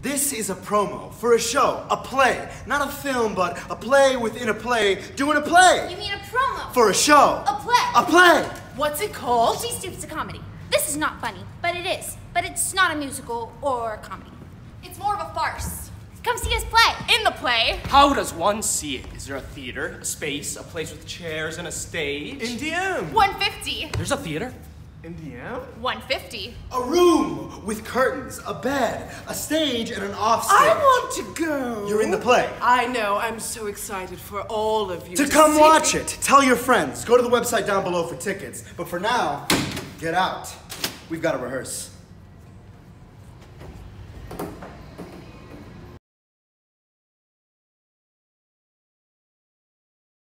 This is a promo for a show, a play. Not a film, but a play within a play, doing a play. You mean a promo? For a show. A play. A play. What's it called? She Stoops a comedy. This is not funny, but it is. But it's not a musical or a comedy. It's more of a farce. Come see us play. In the play. How does one see it? Is there a theater, a space, a place with chairs and a stage? In DM. 150. There's a theater? In DM? 150. A room with curtains, a bed, a stage, and an offstage. I want to go. You're in the play. I know. I'm so excited for all of you To come see watch me. it. Tell your friends. Go to the website down below for tickets. But for now, get out. We've got to rehearse.